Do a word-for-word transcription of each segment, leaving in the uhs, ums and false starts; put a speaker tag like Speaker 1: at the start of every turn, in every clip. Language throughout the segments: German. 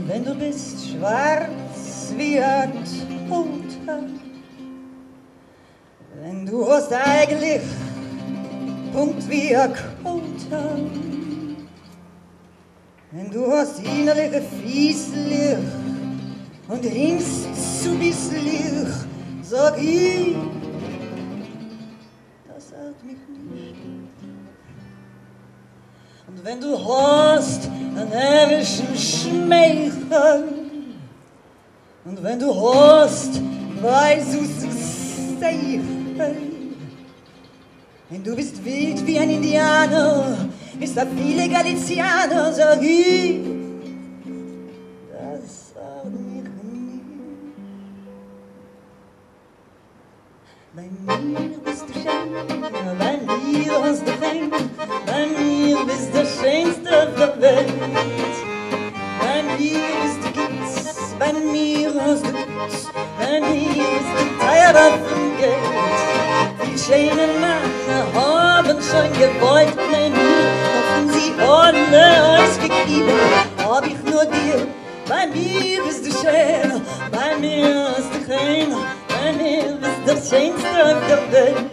Speaker 1: wenn du bist schwarz wie ein Toter, wenn du hast eigentlich Punkt wie ein Koter, wenn du hast innerliche Fieslich und hinkst zu bisslich, sag ich, das hört mich nicht. Und wenn du hast einen ehrlichen Schmeichel, und wenn du hast weißes Seichel, wenn du bist wild wie ein Indianer, bist ein viele Galizianer, sag ich, das hört mich nicht. Bei mir bist du schön, bei mir hast du fein, bei mir bist du schönste auf der Welt. Bei mir bist du Gitz, bei mir hast du Gutz, bei mir bist du teuer auf dem Geld. Die schönen Männer haben schon gewollt, bei mir haben sie alle ausgegeben, hab ich nur dir. Bei mir bist du schön, bei mir hast du kein, bei mir bist du das Schönste auf der Welt.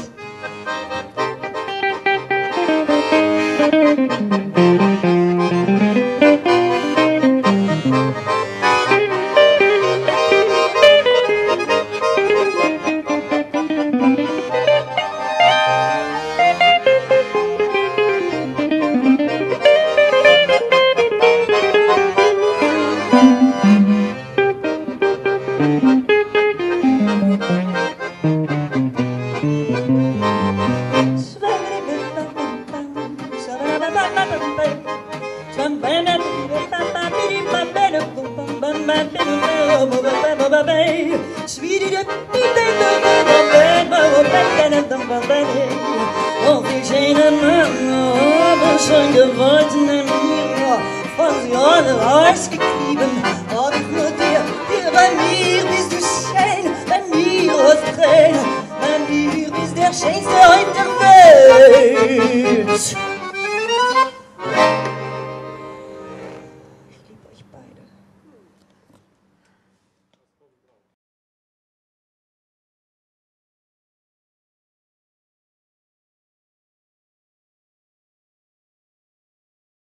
Speaker 1: Oh, die schönen Männer haben schon gewollt, in mir von sie alle ausgetrieben.